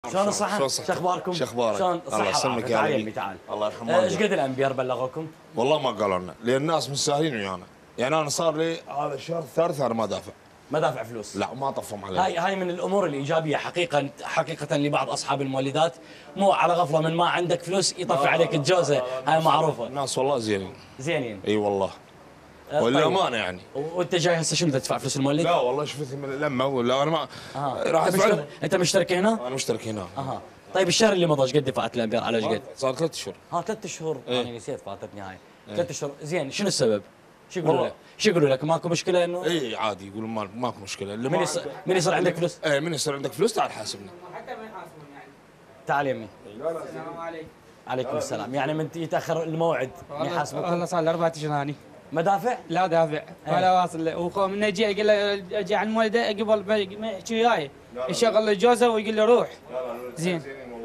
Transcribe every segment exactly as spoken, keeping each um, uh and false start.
شلون الصحة؟ شو اخباركم؟ شو اخبارك؟ شلون الله يسلمك يا تعال نبي. يمي تعال. الله يرحمه. ايش قد الانبياء بلغوكم؟ والله ما قالوا لنا، لان الناس مستاهلين ويانا. يعني انا صار لي هذا الشهر الثالث انا ما دافع. ما دافع فلوس؟ لا ما طفهم علي. هاي هاي من الامور الايجابيه حقيقه حقيقه لبعض اصحاب المولدات، مو على غفله من ما عندك فلوس يطفي عليك الجوزه، هاي معروفه. الناس والله زينين. زينين. اي والله. أه والامانه يعني. وانت جاي هسه شنو تدفع فلوس المولد؟ لا والله شفت من اللمه ولا انا ما آه. راح ادفع. انت مشترك هنا؟ انا مشترك هنا. اها. طيب الشهر اللي مضى ايش قد دفعت الانبياء على ايش قد؟ صار ثلاث اشهر. ها ثلاث اشهر ايه؟ انا نسيت فاتتني هاي. ايه؟ ثلاث اشهر زين شنو السبب؟ شو يقولوا لك؟ شو يقولوا لك ماكو مشكله انه؟ اي عادي يقولوا ما ماكو مشكله. اللي من يصير من يصير عندك فلوس؟ اي من يصير عندك فلوس تعال حاسبنا. حتى ما يحاسبون يعني. تعال يمي. السلام عليكم. عليكم السلام، يعني من يتاخر الموعد يحاسبك؟ والله صار لي اربع اشهر هاني. ما دافع؟ لا دافع ولا واصل له، وخو من يجي يقول له اجي عند والده قبل ما يحكي وياي يشغل له جوزه ويقول له روح. زين.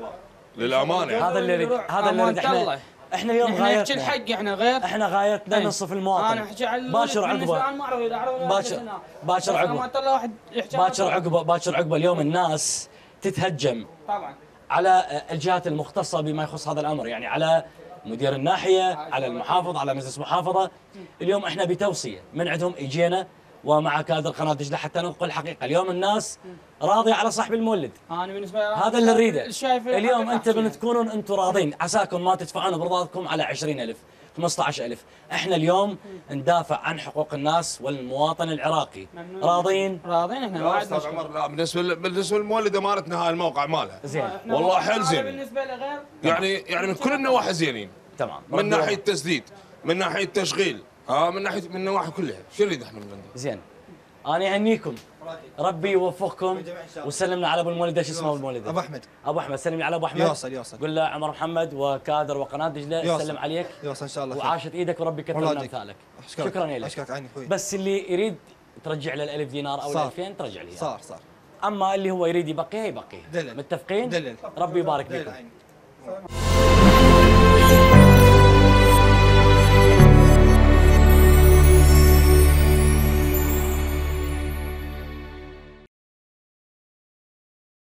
للامانه هذا اللي يريد هذا اللي يريد احنا احنا اليوم غايتنا الحق احنا غير احنا غايتنا ننصف المواطن. انا احكي على باشر عقبه باشر باشر عقبه باشر عقبه باشر عقبه اليوم الناس تتهجم طبعا على الجهات المختصه بما يخص هذا الامر، يعني على مدير الناحيه، على المحافظ، على مجلس محافظه. اليوم احنا بتوصيه من عندهم اجينا ومع كادر قناه دجله حتى ننقل الحقيقه. اليوم الناس راضيه على صاحب المولد. انا بالنسبه هذا اللي نريده. اليوم انت من تكونون انتم راضين، عساكم ما تدفعون برضاكم على عشرين ألف خمسة عشر ألف. احنا اليوم ندافع عن حقوق الناس والمواطن العراقي. راضين؟ راضين احنا ما عندنا استاذ عمر. لا بالنسبه بالنسبه للمولد امانتنا هاي الموقع مالها زين والله حيل زين. بالنسبه لغير يعني يعني من كل النواحي زينين. تمام. من ناحيه تسديد، من ناحيه تشغيل، ها من ناحيه من النواحي كلها. شو نريد احنا من عندنا؟ زين. انا اهنيكم، ربي يوفقكم وسلمنا على ابو المولد. ايش اسمه ابو المولد؟ ابو احمد. ابو احمد سلم لي على ابو احمد. يوصل يوصل. قول له عمر محمد وكادر وقناه دجله يسلم عليك. يوصل ان شاء الله. وعاشت ايدك وربي يكثر من امثالك. شكرا لك. اشكرك عيني اخوي. بس اللي يريد ترجع له الألف دينار او الألفين ترجع له. صار صار. اما اللي هو يريد يبقيها يبقيها. دلل. متفقين؟ دلل. ربي يبارك فيكم.